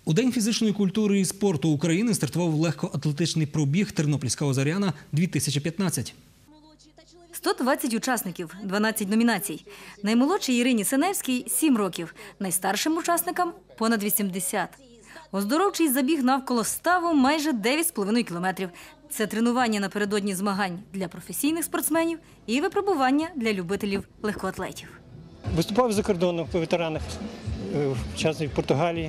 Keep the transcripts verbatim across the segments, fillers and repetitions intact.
У День фізичної культури і спорту України стартував легкоатлетичний пробіг «Тернопільська Озеряна-дві тисячі п'ятнадцять». сто двадцять учасників, дванадцять номінацій. Наймолодшій Ірині Синевській – сім років, найстаршим учасникам – понад вісімдесят. Оздоровчий забіг навколо ставу майже дев'ять з половиною кілометрів. Це тренування напередодні змагань для професійних спортсменів і випробування для любителів легкоатлетів. Виступав за кордоном по ветеранах, в частності в Португалії.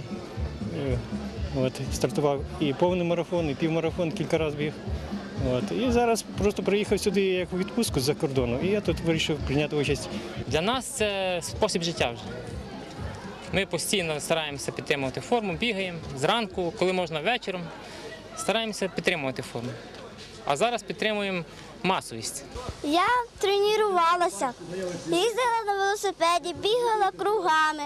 От, стартував і повний марафон, і півмарафон, кілька разів біг. От, і зараз просто приїхав сюди як у відпустку з-за кордону, і я тут вирішив прийняти участь. Для нас це спосіб життя вже. Ми постійно стараємося підтримувати форму, бігаємо зранку, коли можна вечором, стараємося підтримувати форму. А зараз підтримуємо масовість. Я тренувалася, їздила на велосипеді, бігала кругами.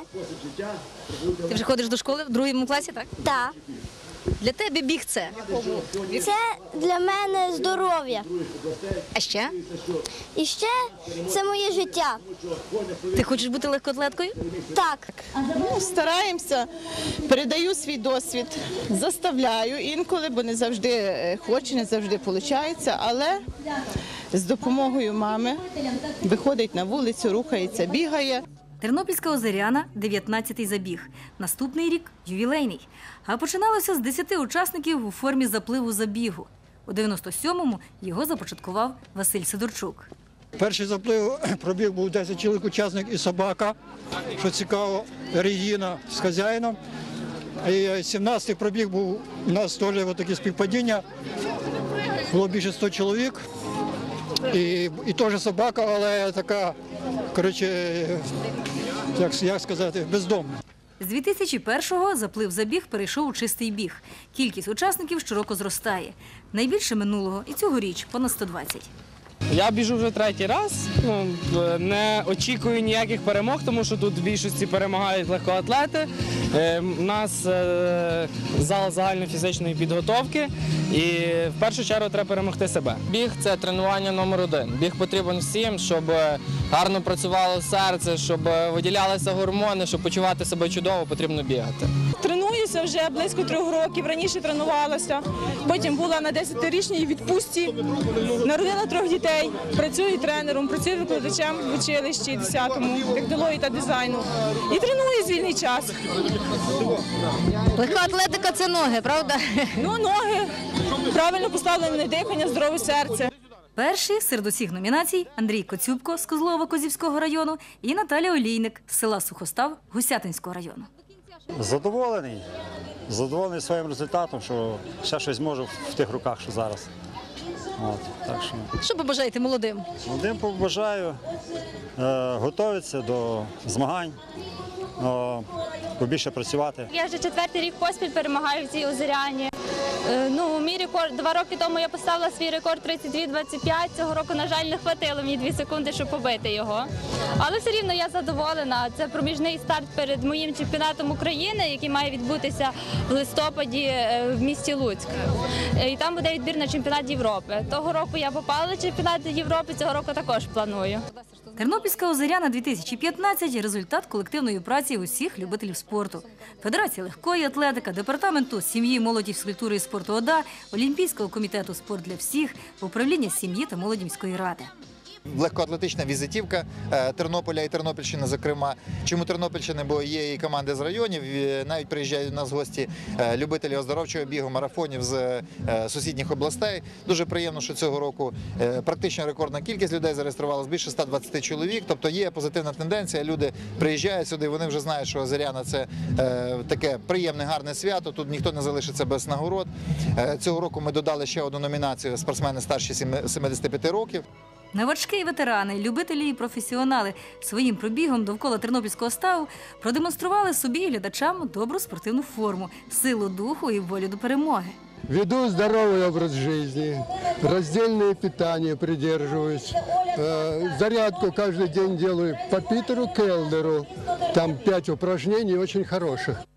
Ти вже ходиш до школи в другому класі, так? Так. Для тебе біг – це? Це для мене здоров'я. А ще? І ще це моє життя. Ти хочеш бути легкоатлеткою? Так. Ну, стараємося, передаю свій досвід, заставляю інколи, бо не завжди хочу, не завжди виходить, але з допомогою мами виходить на вулицю, рухається, бігає. Тернопільська Озеряна – дев'ятнадцятий забіг. Наступний рік – ювілейний. А починалося з десяти учасників у формі запливу забігу. У дев'яносто сьомому його започаткував Василь Сидорчук. Перший заплив пробіг був десять чоловік учасник і собака, що цікаво, Регіна з хазяїном. І сімнадцятий пробіг був у нас теж такі співпадіння, було більше ста чоловік. І, і теж собака, але така, коротше, як, як сказати, бездомна. З дві тисячі першого заплив забіг перейшов у чистий біг. Кількість учасників щороку зростає. Найбільше минулого і цьогоріч – понад сто двадцять. Я біжу вже третій раз, ну, не очікую ніяких перемог, тому що тут в більшості перемагають легкоатлети. У нас зал загальнофізичної підготовки і в першу чергу треба перемогти себе. Біг – це тренування номер один. Біг потрібен всім, щоб гарно працювало серце, щоб виділялися гормони, щоб почувати себе чудово, потрібно бігати. Тренуюся вже близько трьох років, раніше тренувалася, потім була на десятирічній відпустці, народила трьох дітей, працюю тренером, працюю викладачем в училищі десятому, технології та дизайну і треную вільний час. Легкоатлетика – це ноги, правда? Ну, ноги, правильно поставлене дихання, здорове серце. Перші серед усіх номінацій – Андрій Коцюбко з Козлова-Козівського району і Наталя Олійник з села Сухостав Гусятинського району. Задоволений. Задоволений своїм результатом, що ще щось можу в тих руках, що зараз. От, так що... Що побажаєте молодим? Молодим побажаю е, готуватися до змагань, е, побільше працювати. Я вже четвертий рік поспіль перемагаю в цій Озеряні. Ну, мій рекорд, два роки тому я поставила свій рекорд тридцять дві двадцять п'ять. Цього року, на жаль, не хватило мені дві секунди, щоб побити його. Але все рівно я задоволена. Це проміжний старт перед моїм чемпіонатом України, який має відбутися в листопаді в місті Луцьк. І там буде відбір на чемпіонат Європи. Того року я попала на чемпіонат Європи, цього року також планую. Тернопільська Озеряна-дві тисячі п'ятнадцять – результат колективної праці усіх любителів спорту. Федерація легкої атлетики, Департаменту сім'ї, молоді, фізкультури і спорту ОДА, Олімпійського комітету «Спорт для всіх», Управління сім'ї та молоді міської ради. Легкоатлетична візитівка Тернополя і Тернопільщини, зокрема. Чому Тернопільщини? Бо є і команди з районів, навіть приїжджають до нас гості любителі оздоровчого бігу, марафонів з сусідніх областей. Дуже приємно, що цього року практично рекордна кількість людей зареєструвалася, більше ста двадцяти чоловік. Тобто є позитивна тенденція, люди приїжджають сюди, вони вже знають, що Озеряна – це таке приємне, гарне свято, тут ніхто не залишиться без нагород. Цього року ми додали ще одну номінацію – спортсмени старші сімдесяти п'яти років. Новачки і ветерани, любителі і професіонали своїм пробігом довкола Тернопільського ставу продемонстрували собі і глядачам добру спортивну форму, силу духу і волю до перемоги. Веду здоровый образ жизни, раздельное питание придерживаюсь, зарядку каждый день делаю по Питеру Келлеру, там пять упражнений очень хороших.